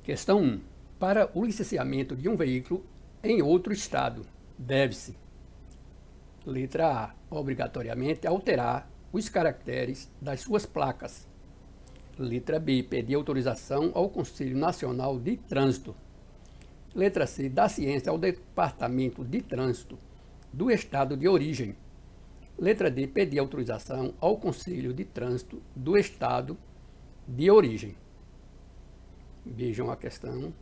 Questão 1. Para o licenciamento de um veículo em outro estado, deve-se: letra A. Obrigatoriamente alterar os caracteres das suas placas. Letra B. Pedir autorização ao Conselho Nacional de Trânsito. Letra C. Dar ciência ao Departamento de Trânsito do estado de origem. Letra D. Pedir autorização ao Conselho de Trânsito do estado de origem. Vejam a questão.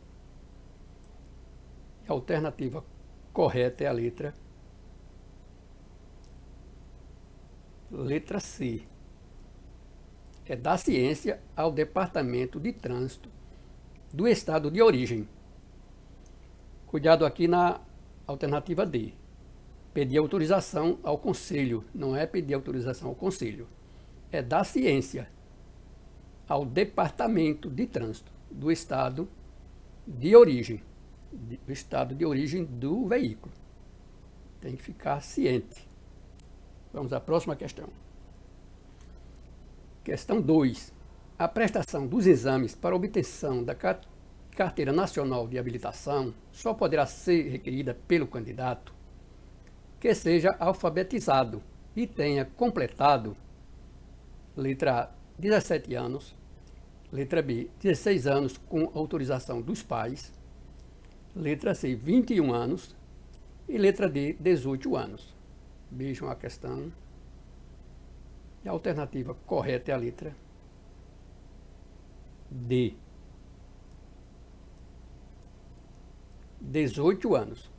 A alternativa correta é a letra C. É dar ciência ao Departamento de Trânsito do estado de origem. Cuidado aqui na alternativa D. Pedir autorização ao Conselho. Não é pedir autorização ao Conselho. É dar ciência ao Departamento de Trânsito do estado de origem. Do estado de origem do veículo. Tem que ficar ciente. Vamos à próxima questão. Questão 2. A prestação dos exames para obtenção da Carteira Nacional de Habilitação só poderá ser requerida pelo candidato que seja alfabetizado e tenha completado, letra A, 17 anos, letra B, 16 anos com autorização dos pais, letra C, 21 anos e letra D, 18 anos. Vejam a questão. E a alternativa correta é a letra D. 18 anos.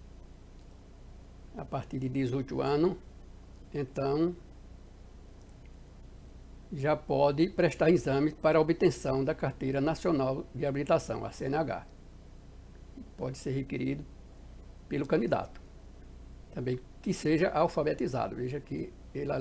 A partir de 18 anos, então, já pode prestar exames para a obtenção da Carteira Nacional de Habilitação, a CNH. Pode ser requerido pelo candidato. Também que seja alfabetizado. Veja que ele,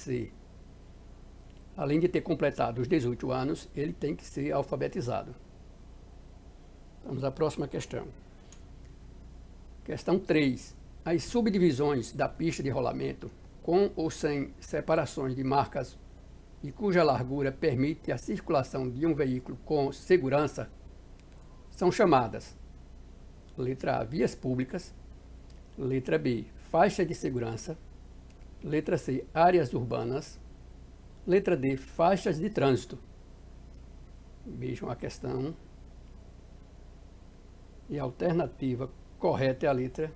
além de ter completado os 18 anos, ele tem que ser alfabetizado. Vamos à próxima questão. Questão 3. As subdivisões da pista de rolamento, com ou sem separações de marcas e cuja largura permite a circulação de um veículo com segurança, são chamadas: letra A, vias públicas, letra B, faixa de segurança, letra C, áreas urbanas, letra D, faixas de trânsito. Vejam a questão. E a alternativa correta é a letra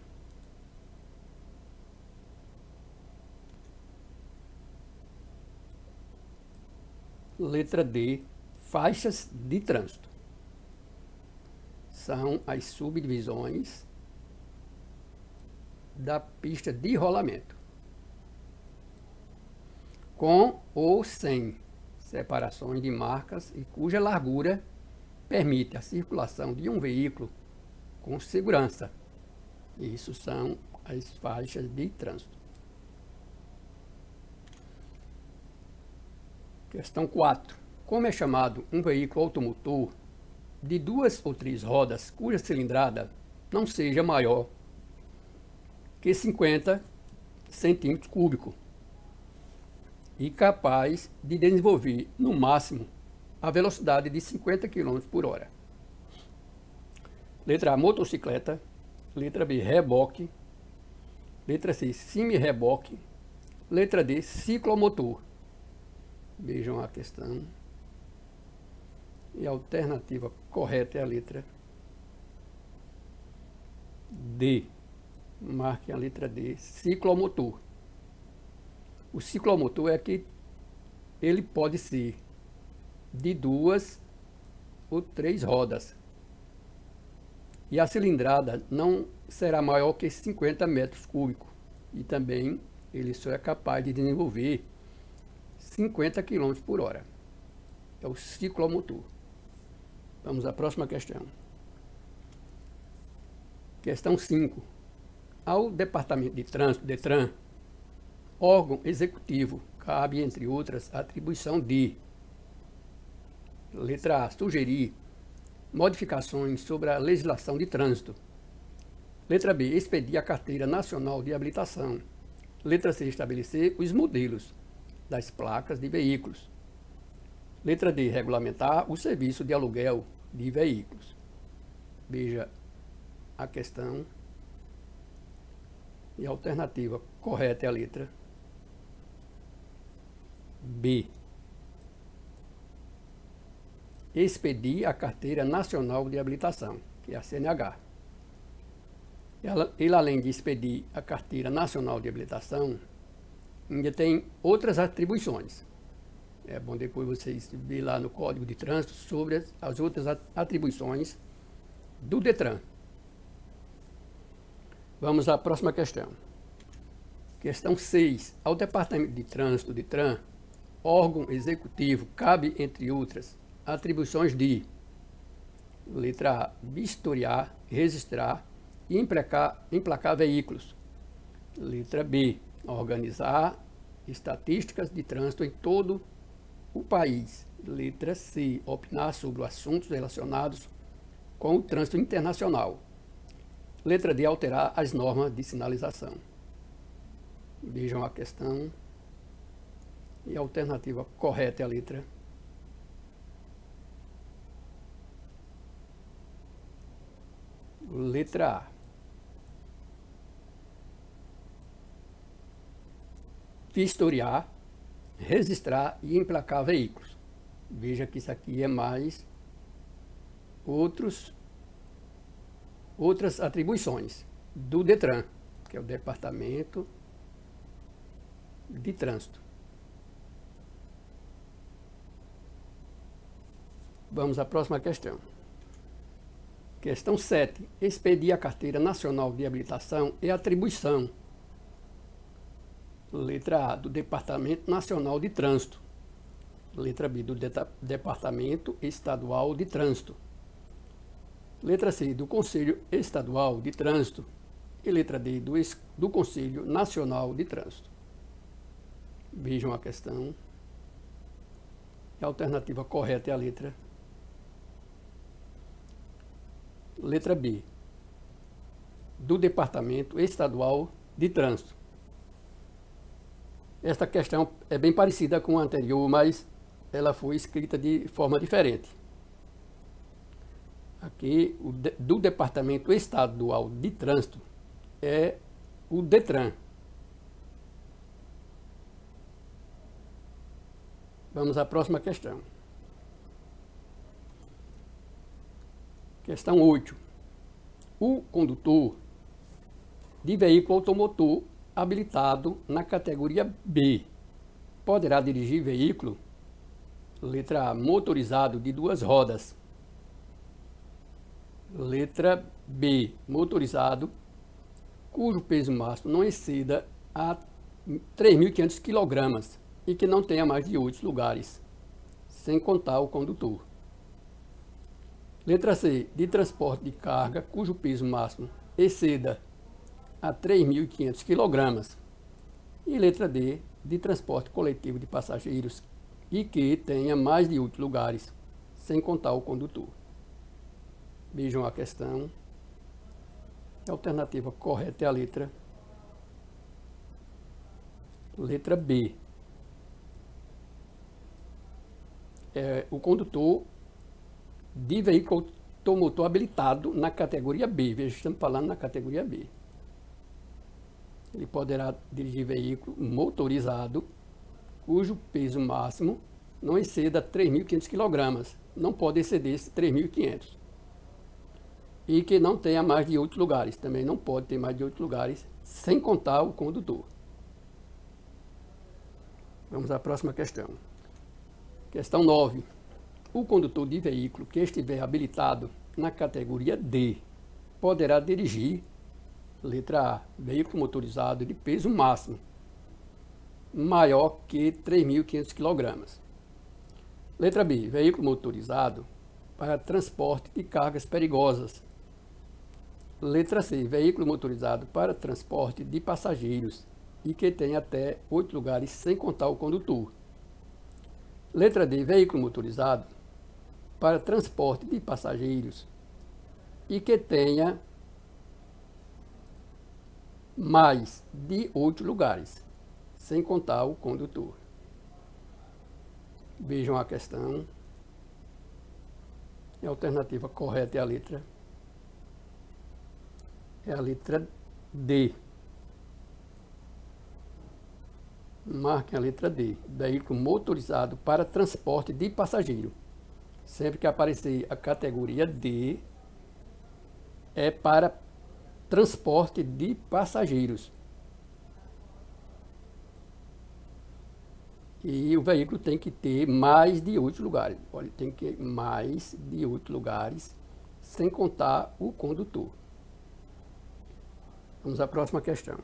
D, faixas de trânsito. São as subdivisões da pista de rolamento, com ou sem separações de marcas e cuja largura permite a circulação de um veículo com segurança. Isso são as faixas de trânsito. Questão 4. Como é chamado um veículo automotor de 2 ou 3 rodas cuja cilindrada não seja maior que 50 centímetros cúbicos e capaz de desenvolver no máximo a velocidade de 50 km por hora? Letra A, motocicleta. Letra B, reboque. Letra C, semi-reboque. Letra D, ciclomotor. Vejam a questão. E a alternativa correta é a letra D. Marquem a letra D, ciclomotor. O ciclomotor é que ele pode ser de 2 ou 3 rodas. E a cilindrada não será maior que 50 metros cúbicos. E também ele só é capaz de desenvolver 50 km por hora. É o ciclomotor. Vamos à próxima questão. Questão 5. Ao Departamento de Trânsito, DETRAN, órgão executivo, cabe, entre outras, a atribuição de: letra A, sugerir modificações sobre a legislação de trânsito. Letra B, expedir a Carteira Nacional de Habilitação. Letra C, estabelecer os modelos das placas de veículos. Letra D, regulamentar o serviço de aluguel de veículos. Veja a questão. E a alternativa correta é a letra B. Expedir a Carteira Nacional de Habilitação, que é a CNH. Ele, além de expedir a Carteira Nacional de Habilitação, ainda tem outras atribuições. É bom depois vocês verem lá no Código de Trânsito sobre as outras atribuições do DETRAN. Vamos à próxima questão. Questão 6. Ao Departamento de Trânsito, DETRAN, órgão executivo, cabe, entre outras, atribuições de: letra A, vistoriar, registrar e emplacar veículos. Letra B, organizar estatísticas de trânsito em todo o país. Letra C, opinar sobre assuntos relacionados com o trânsito internacional. Letra D, alterar as normas de sinalização. Vejam a questão. E a alternativa correta é a letra A. Vistoriar, registrar e emplacar veículos. Veja que isso aqui é mais outras atribuições do DETRAN, que é o Departamento de Trânsito. Vamos à próxima questão. Questão 7. Expedir a Carteira Nacional de Habilitação é atribuição. Letra A, do Departamento Nacional de Trânsito. Letra B, do Departamento Estadual de Trânsito. Letra C, do Conselho Estadual de Trânsito. E letra D, do Conselho Nacional de Trânsito. Vejam a questão. A alternativa correta é a letra B, do Departamento Estadual de Trânsito. Esta questão é bem parecida com a anterior, mas ela foi escrita de forma diferente. Aqui, do Departamento Estadual de Trânsito é o DETRAN. Vamos à próxima questão. Questão 8. O condutor de veículo automotor habilitado na categoria B poderá dirigir veículo, letra A, motorizado de 2 rodas. Letra B, motorizado cujo peso máximo não exceda a 3.500 kg e que não tenha mais de 8 lugares, sem contar o condutor. Letra C, de transporte de carga cujo peso máximo exceda a 3.500 kg. E letra D, de transporte coletivo de passageiros e que tenha mais de 8 lugares, sem contar o condutor. Vejam a questão. A alternativa correta é a letra B. É o condutor de veículo automotor habilitado na categoria B. Veja, estamos falando na categoria B. Ele poderá dirigir veículo motorizado cujo peso máximo não exceda 3.500 kg. Não pode exceder esse 3.500. E que não tenha mais de 8 lugares. Também não pode ter mais de 8 lugares, sem contar o condutor. Vamos à próxima questão. Questão 9. O condutor de veículo que estiver habilitado na categoria D poderá dirigir, letra A, veículo motorizado de peso máximo maior que 3.500 kg. Letra B, veículo motorizado para transporte de cargas perigosas. Letra C, veículo motorizado para transporte de passageiros e que tenha até 8 lugares, sem contar o condutor. Letra D, veículo motorizado para transporte de passageiros e que tenha mais de 8 lugares, sem contar o condutor. Vejam a questão. A alternativa correta é a letra é a letra D. Marquem a letra D. Veículo motorizado para transporte de passageiro. Sempre que aparecer a categoria D, é para transporte de passageiros. E o veículo tem que ter mais de 8 lugares. Olha, tem que ter mais de 8 lugares, sem contar o condutor. Vamos à próxima questão.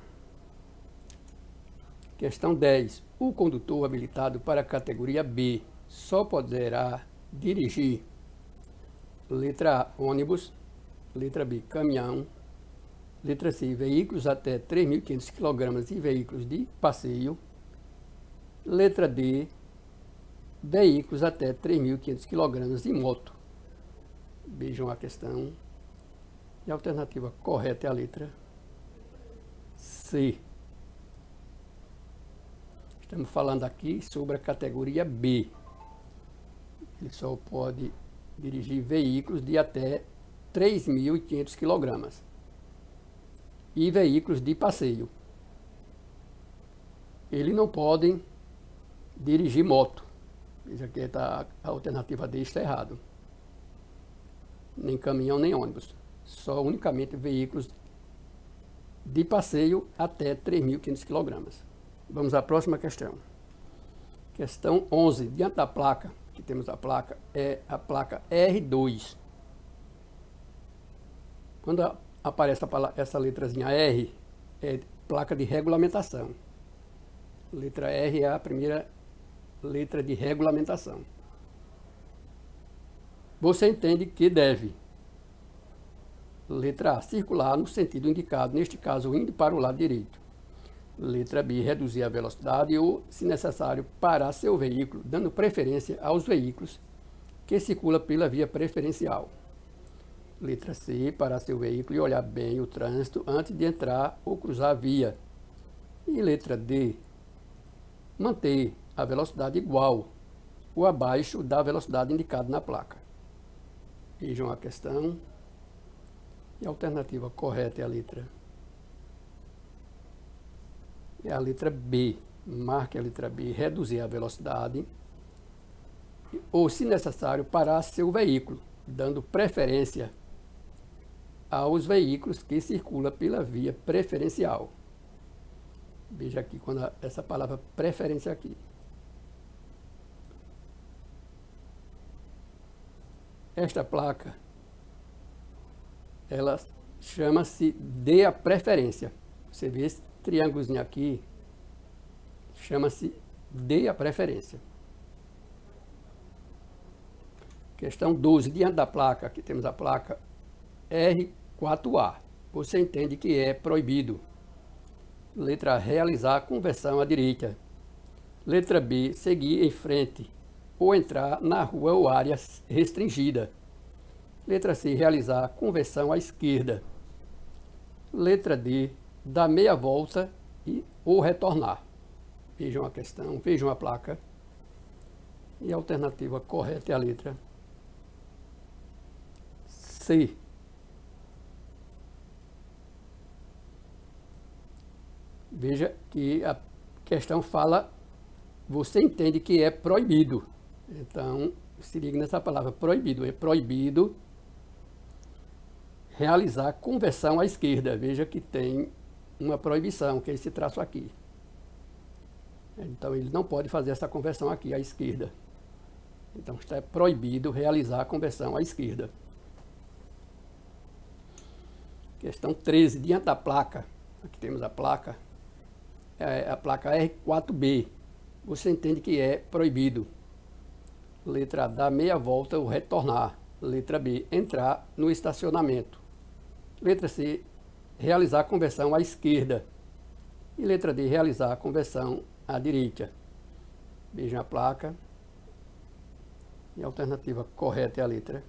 Questão 10. O condutor habilitado para a categoria B só poderá dirigir: letra A, ônibus; letra B, caminhão; letra C, veículos até 3.500 kg e veículos de passeio; letra D, veículos até 3.500 kg e moto. Vejam a questão. E a alternativa correta é a letra C. Estamos falando aqui sobre a categoria B. Ele só pode dirigir veículos de até 3.500 kg e veículos de passeio. Ele não pode dirigir moto. Veja que a alternativa D está errado. Nem caminhão, nem ônibus. Só unicamente veículos de passeio até 3.500 kg. Vamos à próxima questão. Questão 11. Diante da placa, que temos a placa, é a placa R2. Quando aparece essa letrazinha R, é placa de regulamentação. Letra R é a primeira letra de regulamentação. Você entende que deve: letra A, circular no sentido indicado, neste caso indo para o lado direito. Letra B, reduzir a velocidade ou, se necessário, parar seu veículo, dando preferência aos veículos que circulam pela via preferencial. Letra C, parar seu veículo e olhar bem o trânsito antes de entrar ou cruzar a via. E letra D, manter a velocidade igual ou abaixo da velocidade indicada na placa. Vejam a questão. E a alternativa correta é a letra B. Marque a letra B, reduzir a velocidade ou, se necessário, parar seu veículo, dando preferência aos veículos que circulam pela via preferencial. Veja aqui quando essa palavra preferência aqui. Esta placa, ela chama-se dê a preferência. Você vê esse triângulozinho aqui, chama-se dê a preferência. Questão 12. Diante da placa, aqui temos a placa R4A. Você entende que é proibido: letra A, realizar a conversão à direita; letra B, seguir em frente ou entrar na rua ou área restringida; letra C, realizar a conversão à esquerda; letra D, dar meia volta ou retornar. Vejam a questão, vejam a placa. E a alternativa correta é a letra C. Veja que a questão fala: você entende que é proibido. Então, se liga nessa palavra, proibido. É proibido realizar conversão à esquerda. Veja que tem uma proibição, que é esse traço aqui. Então, ele não pode fazer essa conversão aqui à esquerda. Então, está proibido realizar a conversão à esquerda. Questão 13. Diante da placa, aqui temos a placa, é a placa R4B. Você entende que é proibido: letra A, dar meia volta ou retornar; letra B, entrar no estacionamento; letra C, realizar a conversão à esquerda; e letra D, realizar a conversão à direita. Vejam a placa. E a alternativa correta é a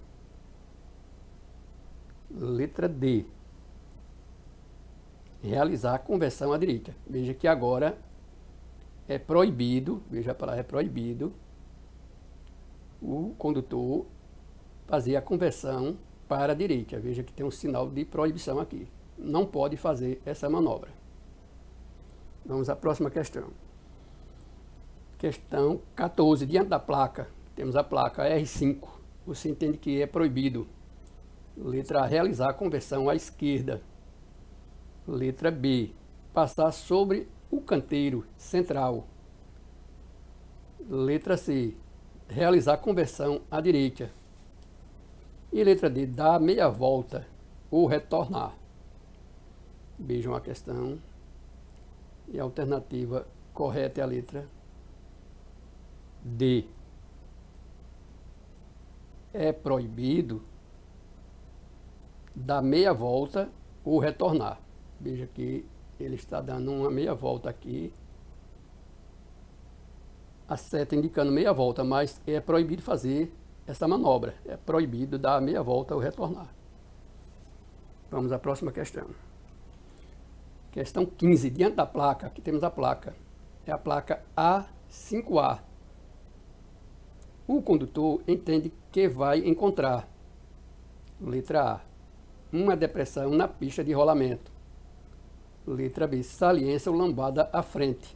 letra D, realizar a conversão à direita. Veja que agora é proibido, veja a palavra, é proibido o condutor fazer a conversão para a direita. Veja que tem um sinal de proibição aqui. não pode fazer essa manobra. Vamos à próxima questão. Questão 14. Diante da placa, temos a placa R5. Você entende que é proibido. Letra A, realizar a conversão à esquerda. Letra B, passar sobre o canteiro central. Letra C, realizar a conversão à direita. E letra D, dar meia volta ou retornar. Vejam a questão. E a alternativa correta é a letra D. É proibido dar meia volta ou retornar. Veja que ele está dando uma meia volta aqui. A seta indicando meia volta, mas é proibido fazer essa manobra. É proibido dar meia volta ou retornar. Vamos à próxima questão. Questão 15. Diante da placa, aqui temos a placa. É a placa A5A. O condutor entende que vai encontrar, letra A, uma depressão na pista de rolamento. Letra B, saliência ou lambada à frente.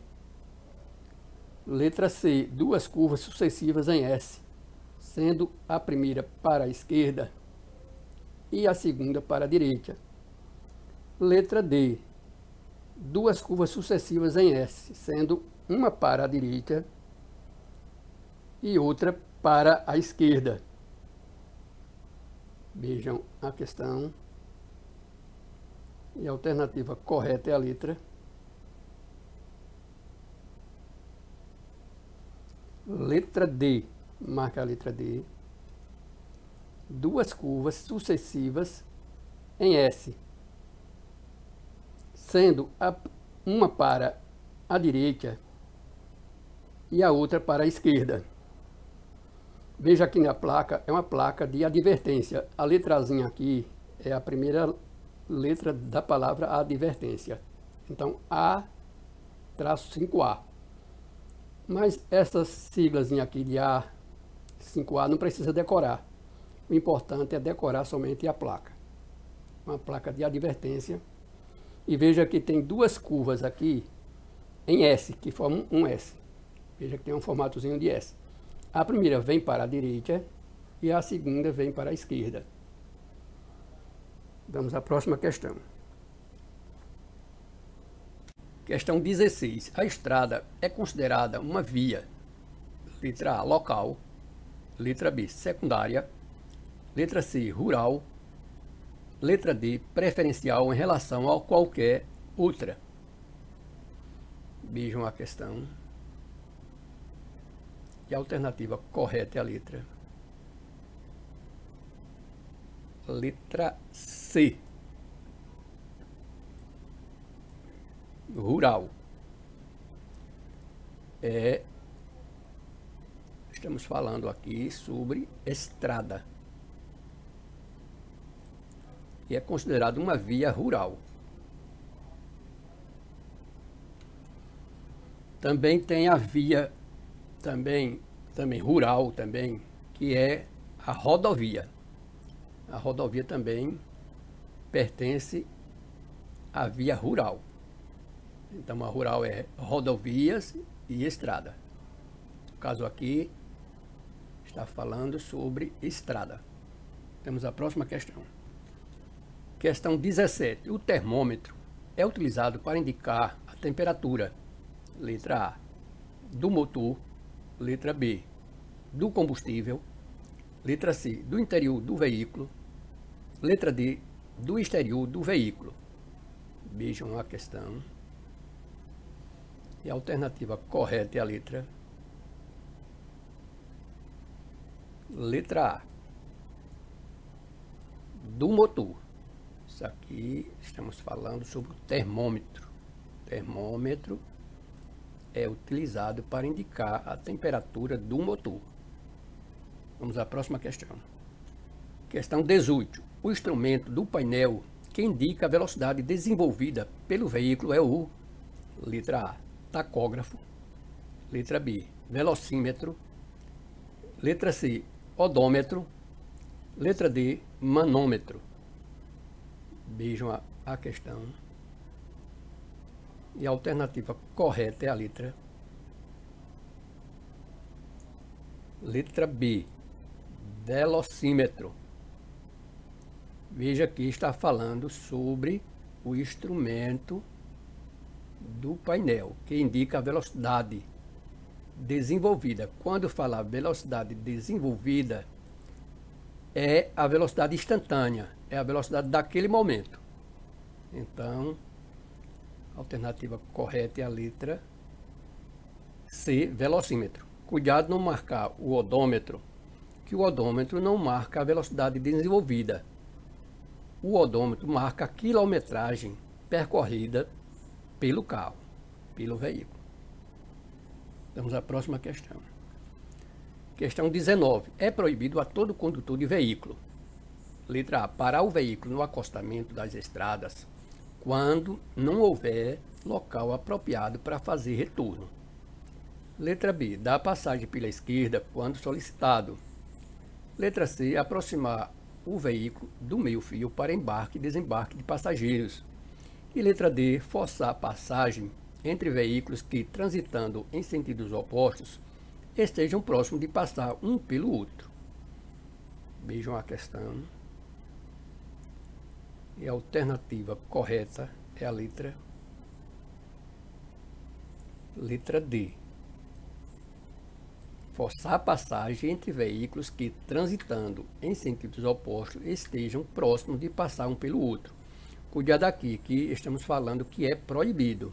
Letra C, duas curvas sucessivas em S, sendo a primeira para a esquerda e a segunda para a direita. Letra D, duas curvas sucessivas em S, sendo uma para a direita e outra para a esquerda. Vejam a questão. E a alternativa correta é a letra D. Marca a letra D. Duas curvas sucessivas em S, sendo uma para a direita e a outra para a esquerda. Veja aqui na placa, é uma placa de advertência. A letrazinha aqui é a primeira letra da palavra advertência. Então, A-5A. Mas essas siglas aqui de A5A não precisa decorar. O importante é decorar somente a placa. Uma placa de advertência. E veja que tem duas curvas aqui em S, que formam um S. Veja que tem um formatozinho de S. A primeira vem para a direita e a segunda vem para a esquerda. Vamos à próxima questão. Questão 16. A estrada é considerada uma via, letra A, local, letra B, secundária, letra C, rural, letra D, preferencial em relação a qualquer outra. Vejam a questão. E a alternativa correta é a letra C, rural. Estamos falando aqui sobre estrada. E é considerado uma via rural. Também tem a via também rural também, que é a rodovia. A rodovia também pertence à via rural. Então, a rural é rodovias e estrada. No caso aqui, está falando sobre estrada. Temos a próxima questão. Questão 17. O termômetro é utilizado para indicar a temperatura, letra A, do motor, letra B, do combustível, letra C, do interior do veículo, letra D, do exterior do veículo. Vejam a questão. E a alternativa correta é a letra A, do motor. Isso aqui estamos falando sobre o termômetro. Termômetro é utilizado para indicar a temperatura do motor. Vamos à próxima questão. Questão 18. O instrumento do painel que indica a velocidade desenvolvida pelo veículo é o, letra A, tacógrafo, letra B, velocímetro, letra C, odômetro, letra D, manômetro. Vejam a questão. E a alternativa correta é a letra B, velocímetro. Veja que está falando sobre o instrumento do painel, que indica a velocidade desenvolvida. Quando falar velocidade desenvolvida, é a velocidade instantânea, é a velocidade daquele momento. Então, a alternativa correta é a letra C, velocímetro. Cuidado não marcar o odômetro, que o odômetro não marca a velocidade desenvolvida. O odômetro marca a quilometragem percorrida pelo carro, pelo veículo. Vamos à próxima questão. Questão 19. É proibido a todo condutor de veículo. Letra A. Parar o veículo no acostamento das estradas quando não houver local apropriado para fazer retorno. Letra B. Dar passagem pela esquerda quando solicitado. Letra C. Aproximar o veículo do meio-fio para embarque e desembarque de passageiros. E letra D. Forçar a passagem entre veículos que, transitando em sentidos opostos, estejam próximos de passar um pelo outro. Vejam a questão. E a alternativa correta é a letra D. Forçar a passagem entre veículos que, transitando em sentidos opostos, estejam próximos de passar um pelo outro. Cuidado aqui, que estamos falando que é proibido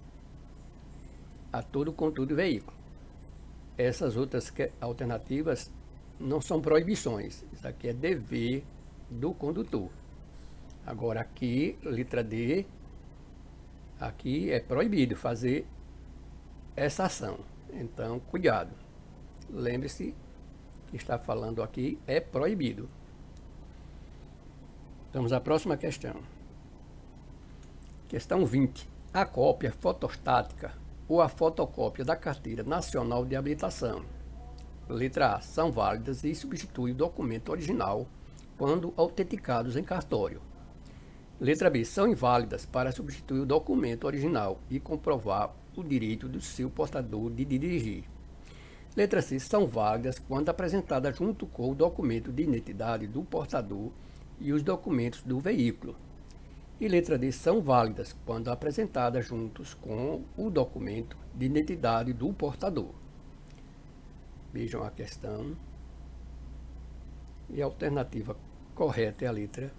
a todo condutor de veículo. Essas outras alternativas não são proibições. Isso aqui é dever do condutor. Agora aqui, letra D, aqui é proibido fazer essa ação. Então, cuidado. Lembre-se que está falando aqui é proibido. Vamos à próxima questão. Questão 20. A cópia fotostática ou a fotocópia da Carteira Nacional de Habilitação. Letra A. São válidas e substituem o documento original quando autenticados em cartório. Letra B. São inválidas para substituir o documento original e comprovar o direito do seu portador de dirigir. Letra C. São válidas quando apresentadas junto com o documento de identidade do portador e os documentos do veículo. E letra D. São válidas quando apresentadas juntos com o documento de identidade do portador. Vejam a questão. E a alternativa correta é a letra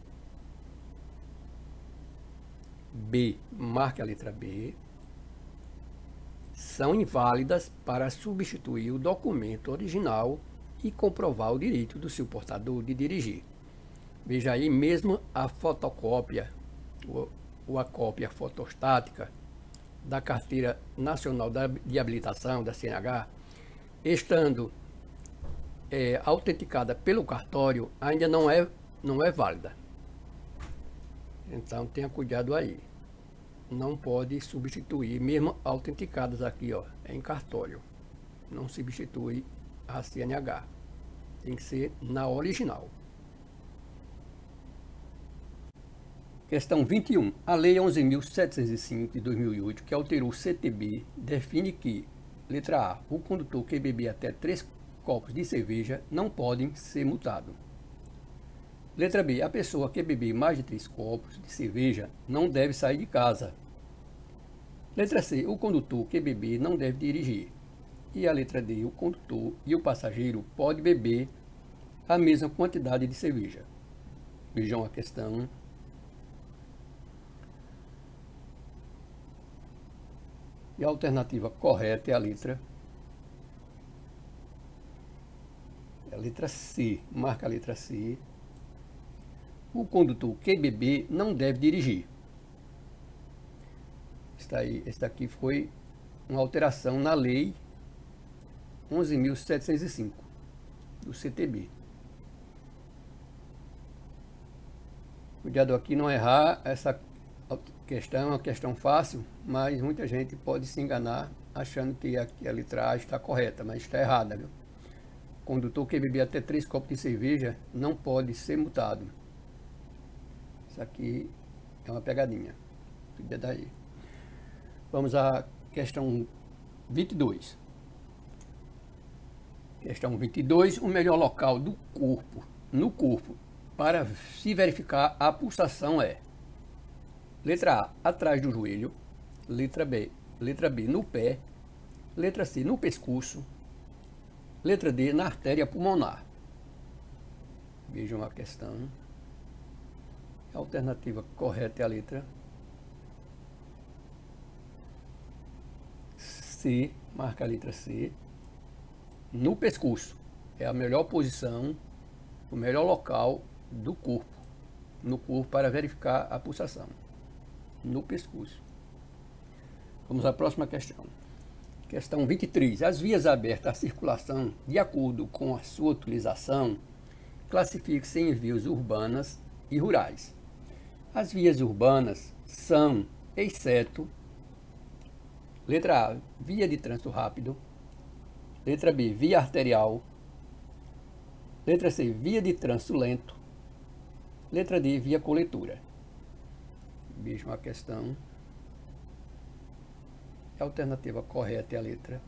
B. Marque a letra B. São inválidas para substituir o documento original e comprovar o direito do seu portador de dirigir. Veja aí, mesmo a fotocópia ou a cópia fotostática da Carteira Nacional de Habilitação, da CNH, estando autenticada pelo cartório, ainda não é válida. Então tenha cuidado aí. Não pode substituir, mesmo autenticadas aqui, ó, em cartório. Não substitui a CNH. Tem que ser na original. Questão 21. A Lei 11.705 de 2008, que alterou o CTB, define que, letra A, o condutor que beber até 3 copos de cerveja não podem ser multado. Letra B. A pessoa que beber mais de 3 copos de cerveja não deve sair de casa. Letra C. O condutor que beber não deve dirigir. E a letra D. O condutor e o passageiro podem beber a mesma quantidade de cerveja. Vejam a questão. E a alternativa correta é a letra C. Marca a letra C. O condutor que beber não deve dirigir. Esta aqui foi uma alteração na Lei 11.705 do CTB. Cuidado aqui não errar, essa questão é uma questão fácil, mas muita gente pode se enganar achando que aqui a letra A está correta, mas está errada, viu? O condutor que beber até 3 copos de cerveja não pode ser multado. Isso aqui É uma pegadinha. Cuida daí. Vamos à questão 22. Questão 22. O melhor local do corpo, no corpo, para se verificar a pulsação é: letra A, atrás do joelho. Letra B, no pé. Letra C, no pescoço. Letra D, na artéria pulmonar. Vejam a questão. A alternativa correta é a letra C, marca a letra C. No pescoço. É a melhor posição, o melhor local do corpo, no corpo, para verificar a pulsação. No pescoço. Vamos à próxima questão. Questão 23. As vias abertas à circulação, de acordo com a sua utilização, classificam-se em vias urbanas e rurais. As vias urbanas são, exceto, letra A, via de trânsito rápido. Letra B, via arterial. Letra C, via de trânsito lento. Letra D, via coletora. Vejam a questão. A alternativa correta é a letra.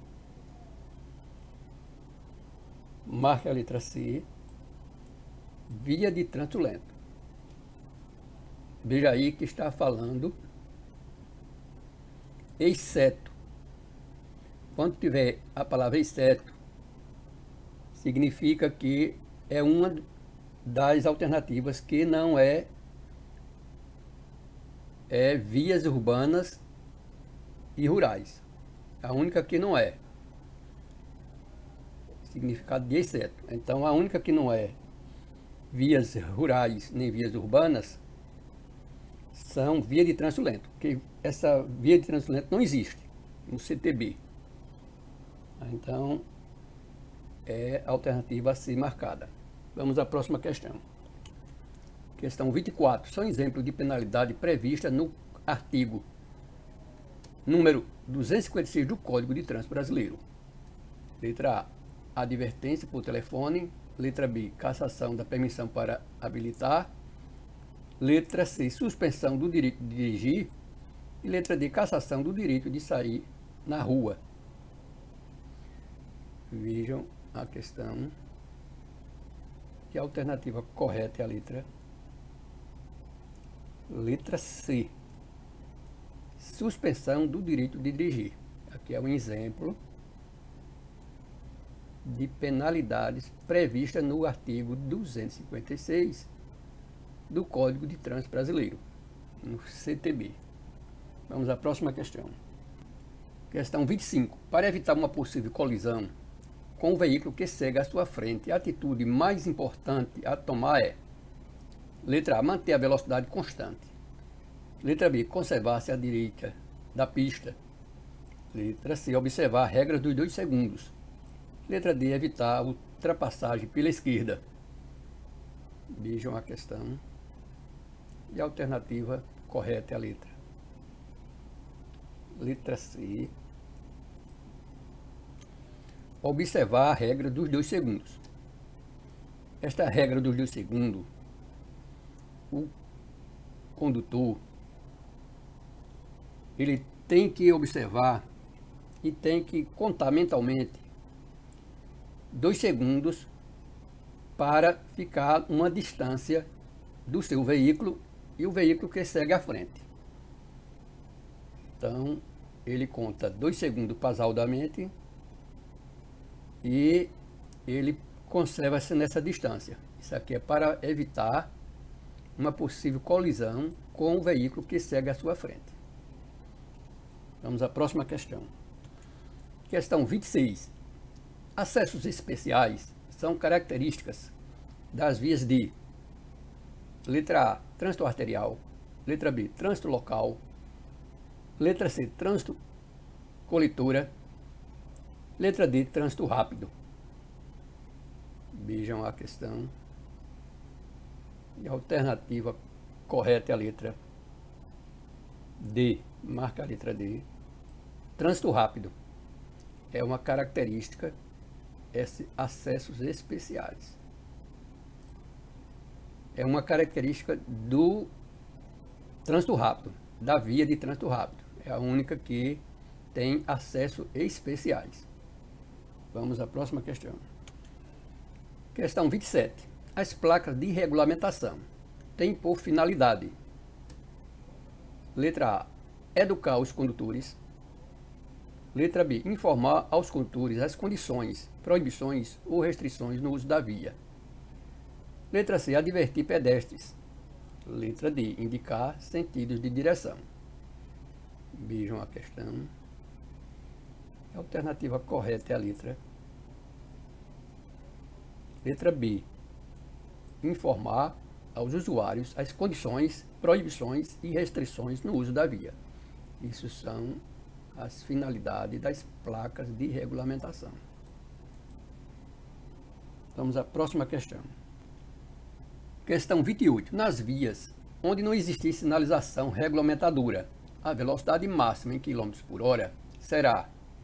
Marque a letra C. Via de trânsito lento. Veja aí que está falando exceto. Quando tiver a palavra exceto, significa que é uma das alternativas que não é vias urbanas e rurais. A única que não é. Significado de exceto. Então, a única que não é vias rurais nem vias urbanas são via de trânsito lento. Porque essa via de trânsito lento não existe no CTB. Então, é a alternativa a ser marcada. Vamos à próxima questão. Questão 24. São exemplos de penalidade prevista no artigo número 256 do Código de Trânsito Brasileiro. Letra A, advertência por telefone. Letra B, cassação da permissão para habilitar. Letra C, suspensão do direito de dirigir. E letra D, cassação do direito de sair na rua. Vejam a questão. Que a alternativa correta é a letra C. Suspensão do direito de dirigir. Aqui é um exemplo de penalidades previstas no artigo 256 do Código de Trânsito Brasileiro, no CTB. Vamos à próxima questão. Questão 25. Para evitar uma possível colisão com o veículo que segue à sua frente, a atitude mais importante a tomar é: letra A, manter a velocidade constante. Letra B, conservar-se à direita da pista. Letra C, observar a regra dos 2 segundos. Letra D, evitar a ultrapassagem pela esquerda. Vejam a questão. E a alternativa correta é a letra C. Observar a regra dos 2 segundos. Esta regra dos 2 segundos, o condutor, ele tem que observar e tem que contar mentalmente 2 segundos para ficar uma distância do seu veículo e o veículo que segue à frente. Então, ele conta 2 segundos pausadamente e ele conserva-se nessa distância. Isso aqui é para evitar uma possível colisão com o veículo que segue à sua frente. Vamos à próxima questão. Questão 26. Acessos especiais são características das vias de: letra A, trânsito arterial. Letra B, trânsito local. Letra C, trânsito coletora. Letra D, trânsito rápido. Vejam a questão. E a alternativa correta é a letra D. Marca a letra D. Trânsito rápido é uma característica, acessos especiais. É uma característica do trânsito rápido, da via de trânsito rápido. É a única que tem acesso especiais. Vamos à próxima questão. Questão 27. As placas de regulamentação têm por finalidade: letra A, educar os condutores. Letra B, informar aos condutores as condições, proibições ou restrições no uso da via. Letra C, advertir pedestres. Letra D, indicar sentidos de direção. Vejam a questão. A alternativa correta é a letra B, informar aos usuários as condições, proibições e restrições no uso da via. Isso são as finalidades das placas de regulamentação. Vamos à próxima questão. Questão 28. Nas vias onde não existir sinalização regulamentadora, a velocidade máxima em km por hora será: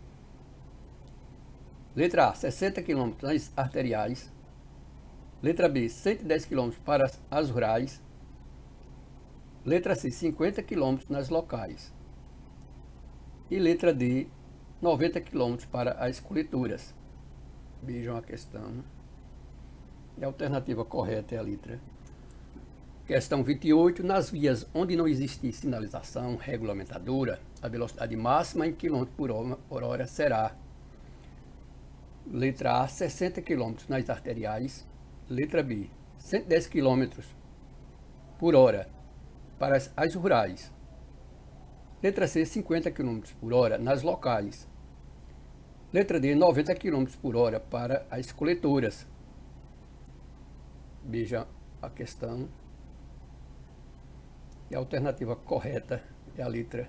letra A, 60 km nas arteriais. Letra B, 110 km para as rurais. Letra C, 50 km nas locais. E letra D, 90 km para as coletoras. Vejam a questão. E a alternativa correta é a letra. Questão 28. Nas vias onde não existir sinalização regulamentadora, a velocidade máxima em km por hora será: letra A, 60 km nas arteriais. Letra B, 110 km por hora para as rurais. Letra C, 50 km por hora nas locais. Letra D, 90 km por hora para as coletoras. Veja a questão. E a alternativa correta é a letra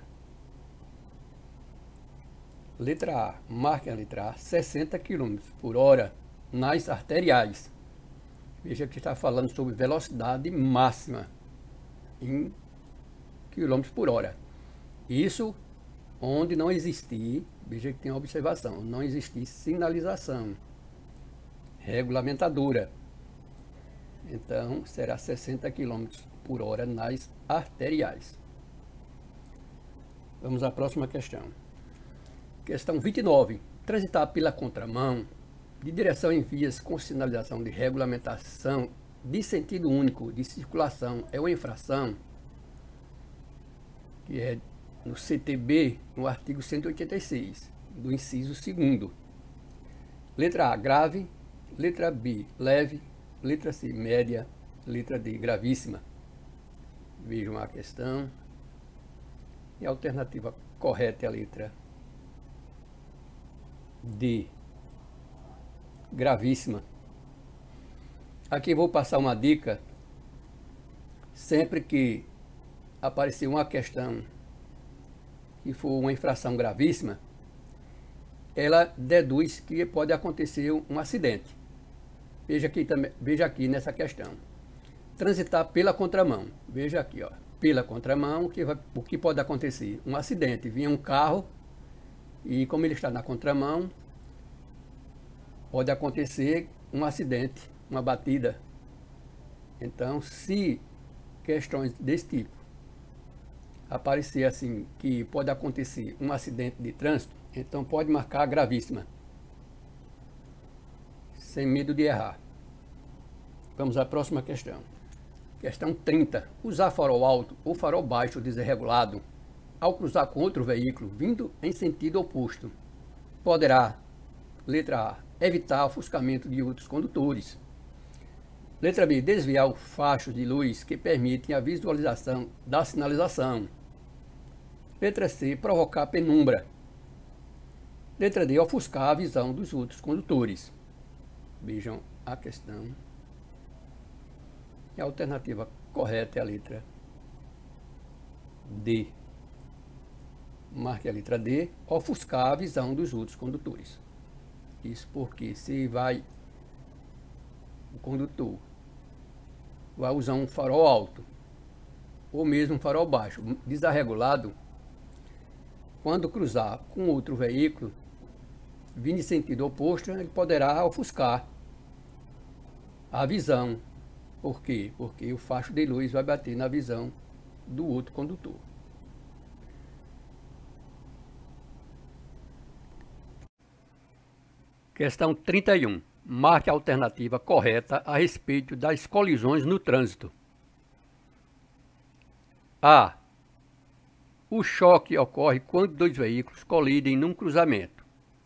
A. Marque a letra A, 60 km por hora nas arteriais. Veja que está falando sobre velocidade máxima em km por hora. Isso onde não existir, veja que tem uma observação, não existir sinalização regulamentadora. Então, será 60 km por hora nas arteriais. Vamos à próxima questão. Questão 29. Transitar pela contramão de direção em vias com sinalização de regulamentação de sentido único de circulação é uma infração, que é no CTB, no artigo 186, do inciso 2º. Letra A, grave. Letra B, leve. Letra C, média. Letra D, gravíssima. Vejam a questão. E a alternativa correta é a letra D, gravíssima. Aqui vou passar uma dica. Sempre que aparecer uma questão que for uma infração gravíssima, ela deduz que pode acontecer um acidente. Veja aqui nessa questão. Transitar pela contramão. Veja aqui, ó. Pela contramão, o que pode acontecer? Um acidente. Vinha um carro e, como ele está na contramão, pode acontecer um acidente, uma batida. Então, se questões desse tipo aparecer assim, que pode acontecer um acidente de trânsito, então pode marcar gravíssima, sem medo de errar. Vamos à próxima questão. Questão 30. Usar farol alto ou farol baixo desregulado ao cruzar com outro veículo vindo em sentido oposto poderá, letra A, evitar ofuscamento de outros condutores. Letra B, desviar os fachos de luz que permitem a visualização da sinalização. Letra C, provocar penumbra. Letra D, ofuscar a visão dos outros condutores. Vejam a questão. E a alternativa correta é a letra D. Marque a letra D, ofuscar a visão dos outros condutores. Isso porque se o condutor vai usar um farol alto ou mesmo um farol baixo desregulado, quando cruzar com outro veículo vindo em sentido oposto, ele poderá ofuscar a visão. Por quê? Porque o facho de luz vai bater na visão do outro condutor. Questão 31. Marque a alternativa correta a respeito das colisões no trânsito. A. O choque ocorre quando dois veículos colidem num cruzamento.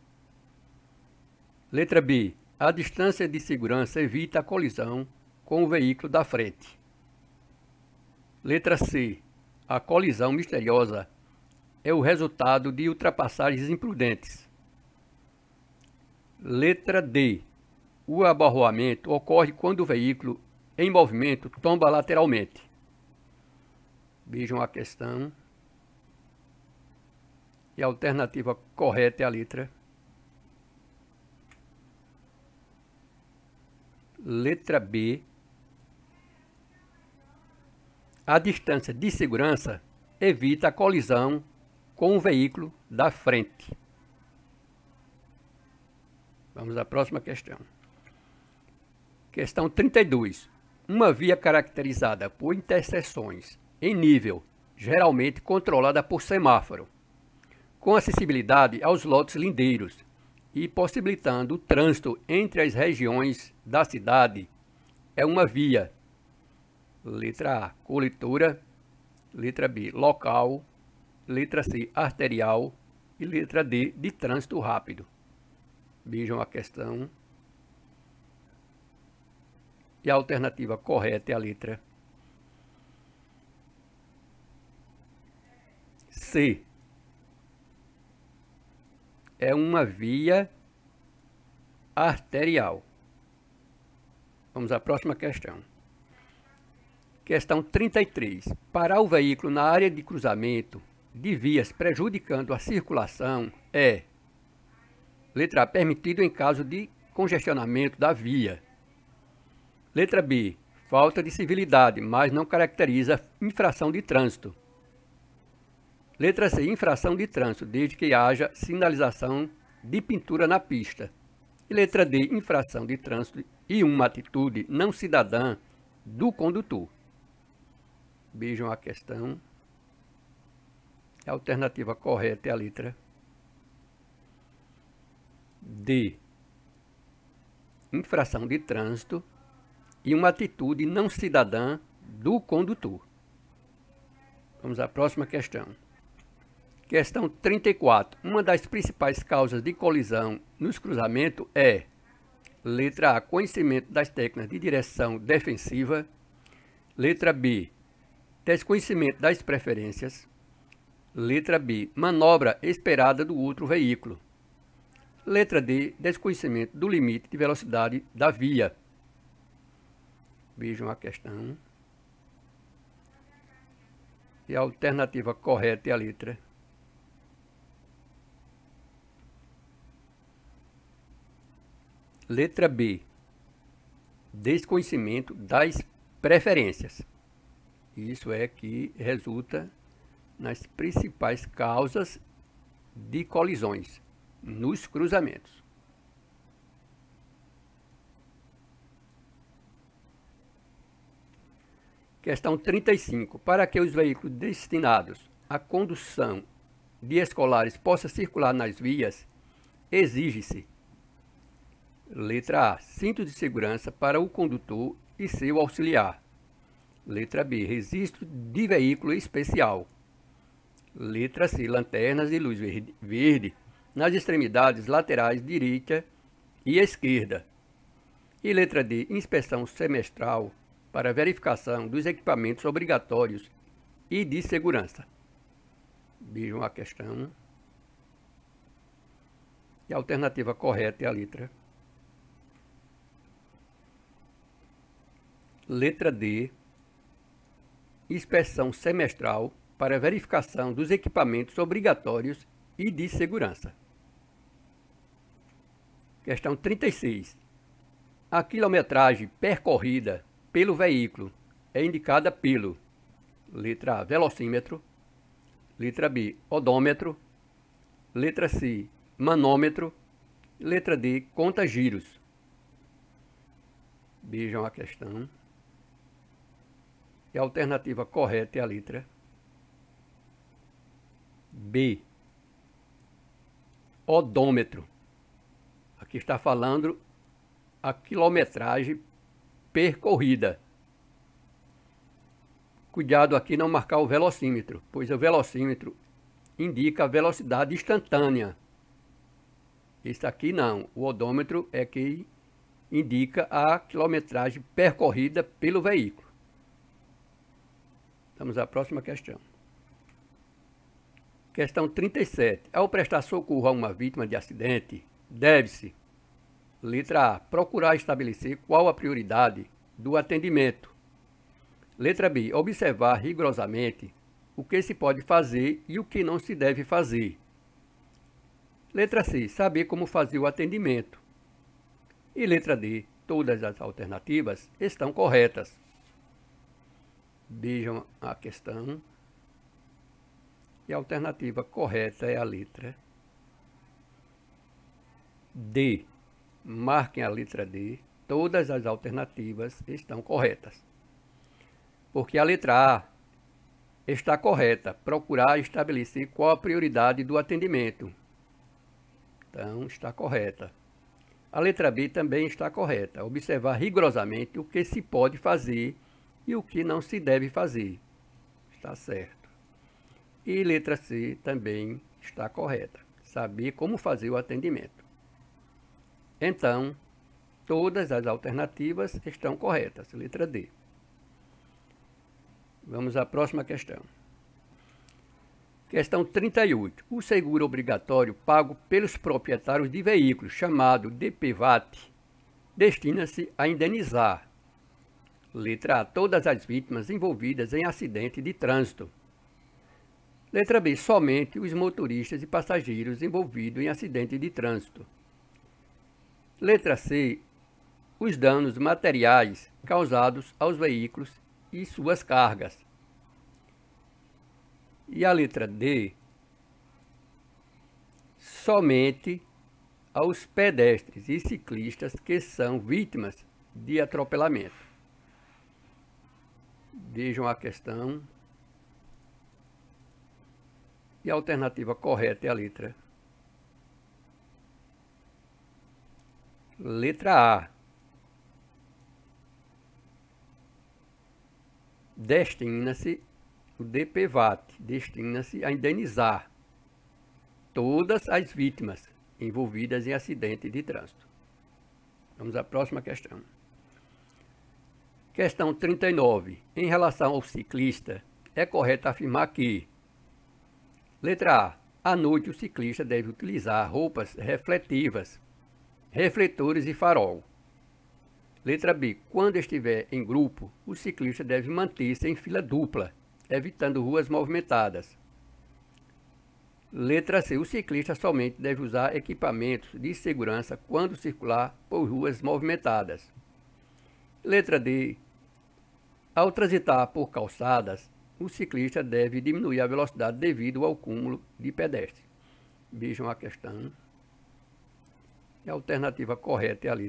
Letra B. A distância de segurança evita a colisão com o veículo da frente. Letra C. A colisão misteriosa é o resultado de ultrapassagens imprudentes. Letra D. O abarroamento ocorre quando o veículo em movimento tomba lateralmente. Vejam a questão. E a alternativa correta é a letra B. A distância de segurança evita a colisão com o veículo da frente. Vamos à próxima questão. Questão 32. Uma via caracterizada por interseções em nível, geralmente controlada por semáforo, com acessibilidade aos lotes lindeiros e possibilitando o trânsito entre as regiões da cidade, é uma via. Letra A, coletora. Letra B, local. Letra C, arterial. E letra D, de trânsito rápido. Vejam a questão. E a alternativa correta é a letra C. É uma via arterial. Vamos à próxima questão. Questão 33. Parar o veículo na área de cruzamento de vias prejudicando a circulação é: letra A, permitido em caso de congestionamento da via. Letra B, falta de civilidade, mas não caracteriza infração de trânsito. Letra C, infração de trânsito, desde que haja sinalização de pintura na pista. E letra D, infração de trânsito e uma atitude não cidadã do condutor. Vejam a questão. A alternativa correta é a letra D. Infração de trânsito e uma atitude não cidadã do condutor. Vamos à próxima questão. Questão 34. Uma das principais causas de colisão nos cruzamentos é: letra A, conhecimento das técnicas de direção defensiva. Letra B, desconhecimento das preferências. Letra B, manobra esperada do outro veículo. Letra D, desconhecimento do limite de velocidade da via. Vejam a questão. E a alternativa correta é a letra B, desconhecimento das preferências. Isso é que resulta nas principais causas de colisões nos cruzamentos. Questão 35. Para que os veículos destinados à condução de escolares possam circular nas vias, exige-se: letra A, cinto de segurança para o condutor e seu auxiliar. Letra B, registro de veículo especial. Letra C, lanternas de luz verde nas extremidades laterais direita e esquerda. E letra D, inspeção semestral para verificação dos equipamentos obrigatórios e de segurança. Vejam a questão. E a alternativa correta é a letra D, inspeção semestral para verificação dos equipamentos obrigatórios e de segurança. Questão 36. A quilometragem percorrida pelo veículo é indicada pelo: letra A, velocímetro. Letra B, odômetro. Letra C, manômetro. Letra D, conta-giros. Vejam a questão. E a alternativa correta é a letra B. Odômetro. Aqui está falando a quilometragem percorrida. Cuidado aqui não marcar o velocímetro, pois o velocímetro indica a velocidade instantânea. Esse aqui não, o odômetro é que indica a quilometragem percorrida pelo veículo. Vamos à próxima questão. Questão 37. Ao prestar socorro a uma vítima de acidente, deve-se, letra A, procurar estabelecer qual a prioridade do atendimento. Letra B, observar rigorosamente o que se pode fazer e o que não se deve fazer. Letra C, saber como fazer o atendimento. E letra D, todas as alternativas estão corretas. Vejam a questão. E a alternativa correta é a letra D. Marquem a letra D. Todas as alternativas estão corretas. Porque a letra A está correta. Procurar estabelecer qual a prioridade do atendimento. Então, está correta. A letra B também está correta. Observar rigorosamente o que se pode fazer e o que não se deve fazer. Está certo. E letra C também está correta. Saber como fazer o atendimento. Então, todas as alternativas estão corretas. Letra D. Vamos à próxima questão. Questão 38. O seguro obrigatório pago pelos proprietários de veículos, chamado DPVAT, destina-se a indenizar. Letra A. Todas as vítimas envolvidas em acidente de trânsito. Letra B. Somente os motoristas e passageiros envolvidos em acidente de trânsito. Letra C. Os danos materiais causados aos veículos e suas cargas. E a letra D. Somente aos pedestres e ciclistas que são vítimas de atropelamento. Vejam a questão. E a alternativa correta é a letra A. Destina-se, o DPVAT, destina-se a indenizar todas as vítimas envolvidas em acidente de trânsito. Vamos à próxima questão. Questão 39. Em relação ao ciclista, é correto afirmar que: letra A. À noite o ciclista deve utilizar roupas refletivas, refletores e farol. Letra B. Quando estiver em grupo, o ciclista deve manter-se em fila dupla, evitando ruas movimentadas. Letra C. O ciclista somente deve usar equipamentos de segurança quando circular por ruas movimentadas. Letra D. Ao transitar por calçadas, o ciclista deve diminuir a velocidade devido ao cúmulo de pedestres. Vejam a questão. E a alternativa correta é a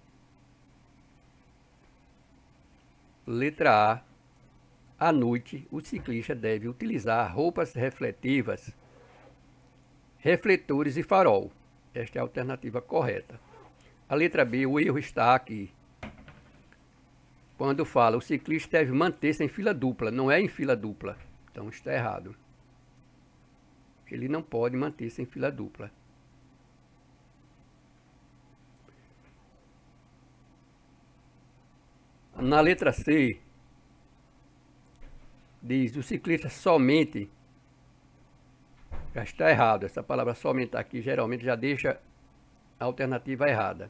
letra A. À noite, o ciclista deve utilizar roupas refletivas, refletores e farol. Esta é a alternativa correta. A letra B, o erro está aqui. Quando fala, o ciclista deve manter-se em fila dupla, não é em fila dupla. Então está errado. Ele não pode manter-se em fila dupla. Na letra C, diz o ciclista somente. Já está errado. Essa palavra somente aqui geralmente já deixa a alternativa errada.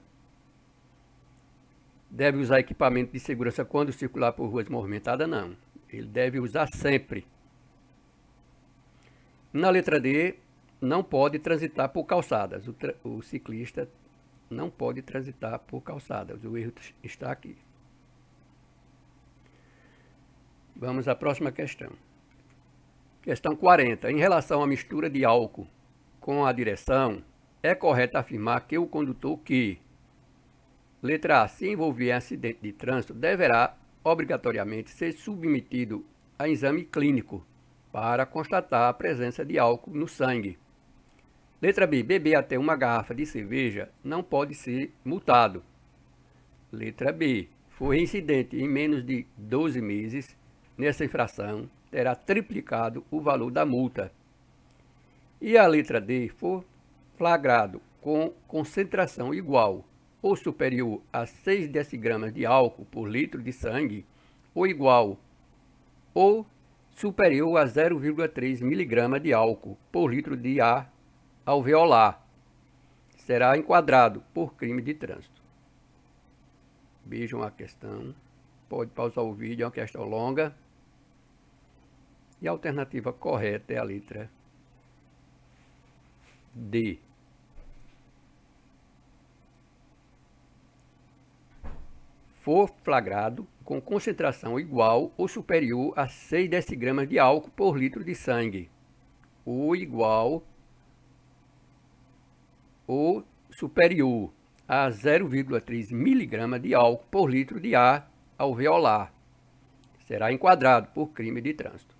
Deve usar equipamento de segurança quando circular por ruas movimentadas? Não. Ele deve usar sempre. Na letra D, não pode transitar por calçadas. O ciclista não pode transitar por calçadas. O erro está aqui. Vamos à próxima questão. Questão 40. Em relação à mistura de álcool com a direção, é correto afirmar que o condutor que, letra A, se envolver em acidente de trânsito, deverá obrigatoriamente ser submetido a exame clínico para constatar a presença de álcool no sangue. Letra B. Beber até uma garrafa de cerveja não pode ser multado. Letra B. For reincidente em menos de 12 meses nessa infração, terá triplicado o valor da multa. E a letra D. For flagrado com concentração igual ou superior a 6 decigramas de álcool por litro de sangue, ou igual ou superior a 0,3 miligrama de álcool por litro de ar alveolar, será enquadrado por crime de trânsito. Vejam a questão. Pode pausar o vídeo, é uma questão longa. E a alternativa correta é a letra D. For flagrado com concentração igual ou superior a 6 decigramas de álcool por litro de sangue, ou igual ou superior a 0,3 miligrama de álcool por litro de ar alveolar, será enquadrado por crime de trânsito.